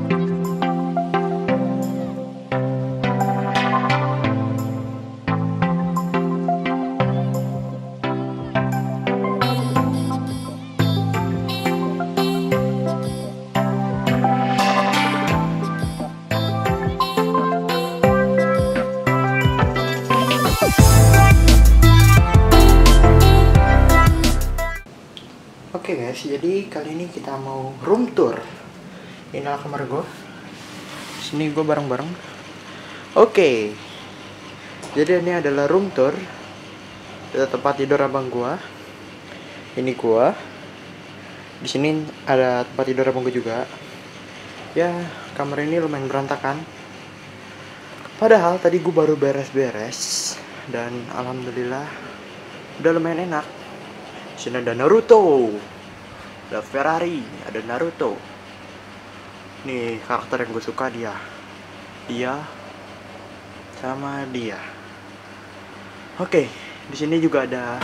Oke guys, jadi kali ini kita mau room tour. Inilah kamar gue. Sini gue bareng-bareng. Oke. Jadi ini adalah room tour. Ada tempat tidur abang gue. Ini gue. Di sini ada tempat tidur abang gue juga. Ya, kamar ini lumayan berantakan. Padahal tadi gue baru beres-beres dan alhamdulillah udah lumayan enak. Di sini ada Naruto, ada Ferrari, ada Naruto. Nih karakter yang gue suka dia sama dia. Oke, di sini juga ada.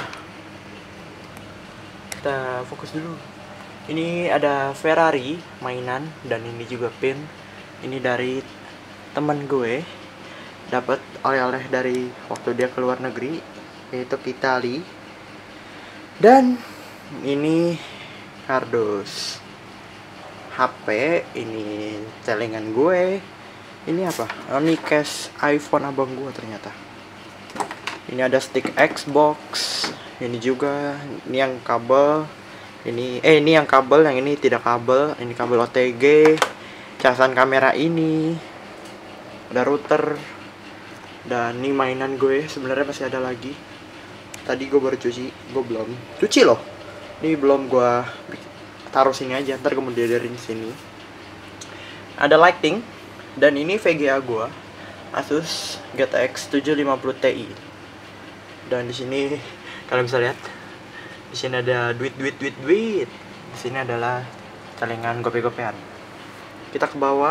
Kita fokus dulu. Ini ada Ferrari mainan dan ini juga pin. Ini dari teman gue. Dapat oleh-oleh dari waktu dia keluar negeri, yaitu Itali. Dan ini kardus HP, ini celengan gue. Ini apa? Ini case iPhone abang gue ternyata. Ini ada stick Xbox. Ini juga, ini yang kabel. Ini yang kabel, yang ini tidak kabel. Ini kabel OTG. Casan kamera ini. Ada router. Dan ini mainan gue, sebenarnya masih ada lagi. Tadi gue baru cuci, gue belum cuci loh. Ini belum gue taruh sini aja, ntar gue mau diadarin sini. Ada lighting dan ini VGA gue, Asus GTX 750 Ti. Dan di sini kalian bisa lihat, di sini ada duit. Di sini adalah celengan gope-gopean. Kita ke bawah.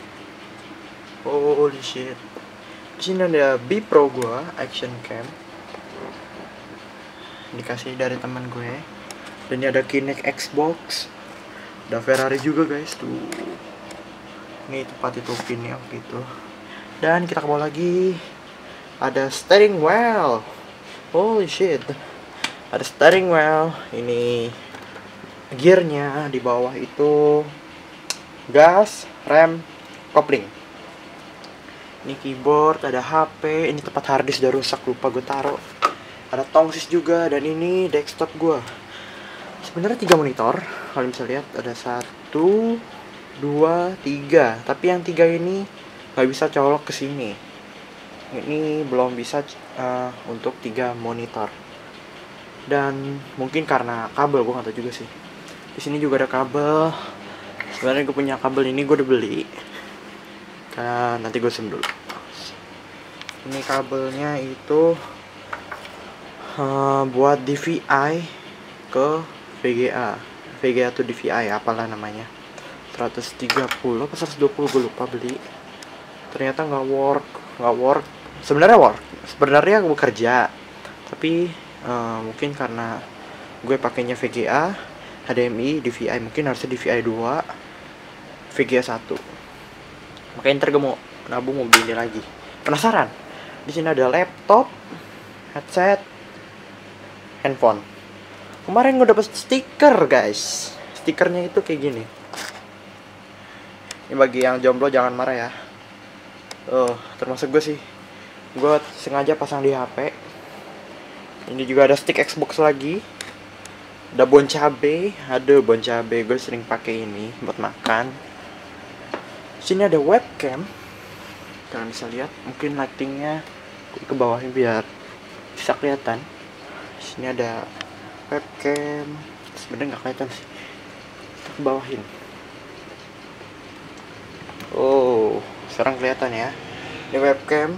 Holy shit. Di sini ada B Pro gue, action cam. Dikasih dari teman gue. Dan ini ada Kinect Xbox. Ada Ferrari juga guys tuh. Ini tempat itu pinnya gitu. Dan kita ke bawah lagi. Ada steering wheel. Holy shit. Ada steering wheel. Ini gearnya. Di bawah itu gas, rem, kopling. Ini keyboard, ada HP. Ini tempat harddisk udah rusak, lupa gue taruh. Ada tongsis juga, dan ini desktop gue. Sebenarnya 3 monitor, kalian bisa lihat ada 1, 2, 3. Tapi yang 3 ini nggak bisa colok ke sini. Ini belum bisa untuk 3 monitor. Dan mungkin karena kabel, gue nggak tahu juga sih. Di sini juga ada kabel. Sebenarnya gue punya kabel ini, gue udah beli. Karena nanti gue sem dulu. Ini kabelnya itu buat DVI ke VGA tuh DVI, apalah namanya, 130 atau 120 gue lupa beli. Ternyata nggak work. Sebenarnya gue kerja, tapi mungkin karena gue pakainya VGA HDMI DVI, mungkin harusnya DVI 2 VGA 1. Makanya ntar gue mau nabung, mau beli ini lagi. Penasaran? Di sini ada laptop, headset, handphone. Kemarin gue dapet stiker guys. Stikernya itu kayak gini. Ini bagi yang jomblo jangan marah ya. Termasuk gue sih. Gue sengaja pasang di HP. Ini juga ada stick Xbox lagi. Ada bon cabe. Aduh, bon cabe gue sering pakai ini buat makan. Sini ada webcam. Kalian bisa lihat. Mungkin lightingnya ke bawahnya biar bisa kelihatan. Sini ada webcam. Sebenarnya nggak kelihatan sih. Kita ke bawahin. Oh, sekarang kelihatan ya. Ini webcam.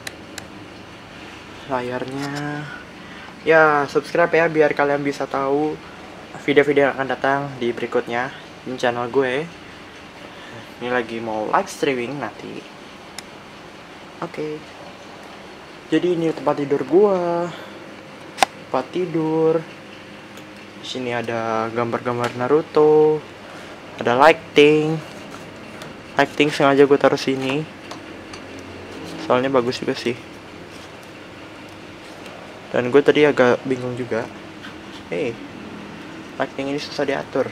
Layarnya. Ya, subscribe ya biar kalian bisa tahu video-video yang akan datang di berikutnya di channel gue. Ini lagi mau live streaming nanti. Oke. Jadi ini tempat tidur gua. Tempat tidur. Di sini ada gambar-gambar Naruto. Ada lighting. lighting sengaja gue taruh sini, soalnya bagus juga sih. Dan gue tadi agak bingung juga. Lighting ini susah diatur.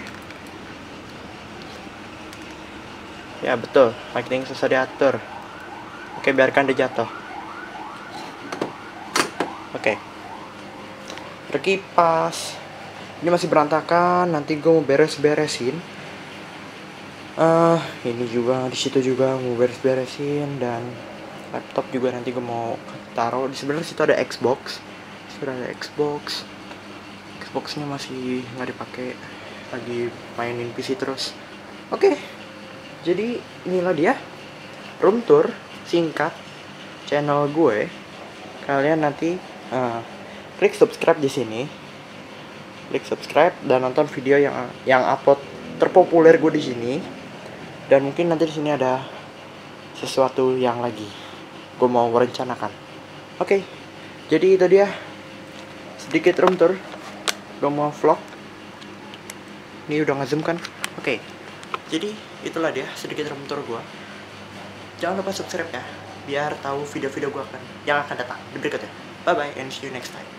Ya betul, lighting susah diatur. Oke, biarkan dia jatuh. Oke. Berkipas. Ini masih berantakan, nanti gue mau beres-beresin. Ini juga, di situ juga mau beres-beresin, dan laptop juga nanti gue mau taruh. Di sebelah situ ada Xbox. Xboxnya masih nggak dipakai, lagi mainin PC terus. Oke. Jadi inilah dia room tour singkat channel gue. Kalian nanti klik subscribe di sini, klik subscribe dan nonton video yang upload terpopuler gue di sini. Dan mungkin nanti di sini ada sesuatu yang lagi gue mau merencanakan. Oke, jadi itu dia sedikit room tour. Gue mau vlog. Ini udah ngezoom kan? Oke. Jadi itulah dia sedikit room tour gue. Jangan lupa subscribe ya, biar tahu video-video gue yang akan datang di berikutnya. Bye bye and see you next time.